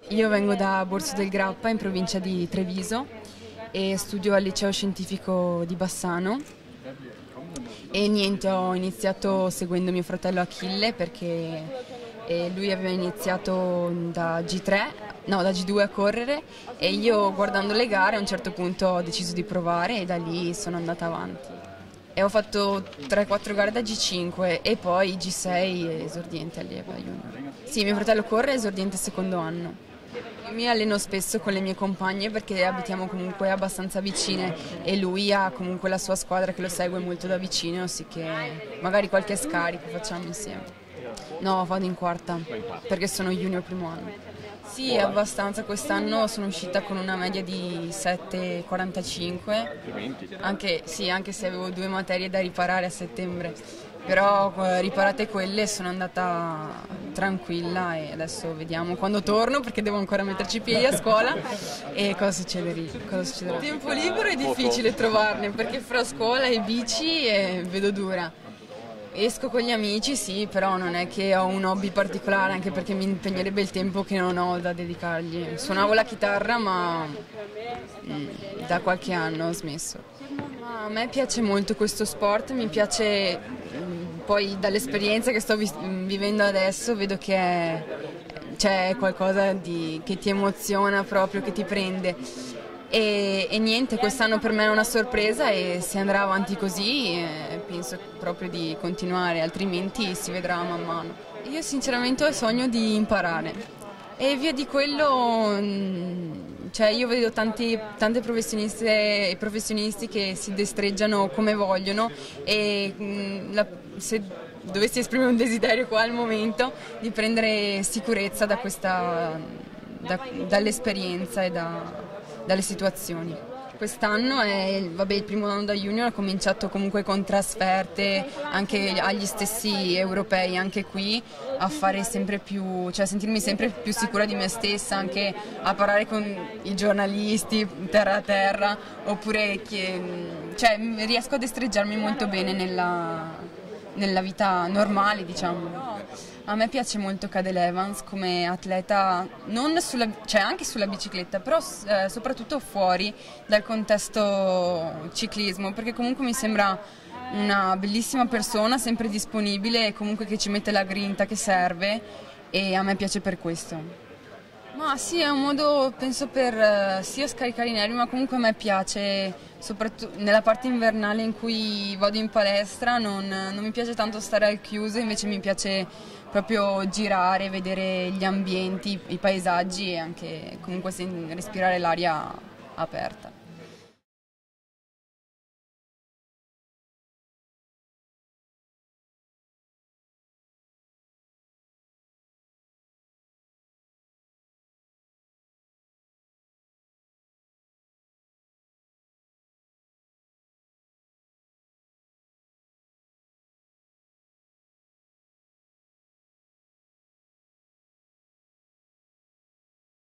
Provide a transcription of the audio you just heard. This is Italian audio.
Io vengo da Borso del Grappa in provincia di Treviso e studio al liceo scientifico di Bassano e niente, ho iniziato seguendo mio fratello Achille perché lui aveva iniziato da G3, no, da G2 a correre e io guardando le gare a un certo punto ho deciso di provare e da lì sono andata avanti. E ho fatto 3-4 gare da G5 e poi G6 esordiente allieva junior. Sì, mio fratello corre esordiente secondo anno. Io mi alleno spesso con le mie compagne perché abitiamo comunque abbastanza vicine e lui ha comunque la sua squadra che lo segue molto da vicino, sì che magari qualche scarico facciamo insieme. No, vado in quarta perché sono junior primo anno. Sì, abbastanza. Quest'anno sono uscita con una media di 7,45, anche se avevo 2 materie da riparare a settembre, però riparate quelle sono andata tranquilla e adesso vediamo quando torno perché devo ancora metterci i piedi a scuola e cosa succederà. Tempo libero è difficile trovarne perché fra scuola e bici vedo dura. Esco con gli amici, sì, però non è che ho un hobby particolare, anche perché mi impegnerebbe il tempo che non ho da dedicargli. Suonavo la chitarra, ma da qualche anno ho smesso. Ma a me piace molto questo sport, mi piace poi dall'esperienza che sto vivendo adesso, vedo che c'è qualcosa che ti emoziona proprio, che ti prende. E niente, quest'anno per me è una sorpresa e se andrà avanti così penso proprio di continuare, altrimenti si vedrà man mano. Io sinceramente ho il sogno di imparare e via di quello, cioè io vedo tante professioniste e professionisti che si destreggiano come vogliono e se dovessi esprimere un desiderio qua al momento di prendere sicurezza dall'esperienza e dalle situazioni. Quest'anno è il primo anno da junior, ho cominciato comunque con trasferte anche agli stessi europei, anche qui a fare sempre più, cioè a sentirmi sempre più sicura di me stessa, anche a parlare con i giornalisti terra a terra, oppure cioè, riesco a destreggiarmi molto bene nella vita normale, diciamo. A me piace molto Cadel Evans come atleta, cioè anche sulla bicicletta, però soprattutto fuori dal contesto ciclismo, perché comunque mi sembra una bellissima persona, sempre disponibile e comunque che ci mette la grinta che serve e a me piace per questo. Ma sì, è un modo, penso, per sia scaricare i nervi, ma comunque a me piace, soprattutto nella parte invernale in cui vado in palestra, non mi piace tanto stare al chiuso, invece mi piace proprio girare, vedere gli ambienti, i paesaggi e anche comunque respirare l'aria aperta.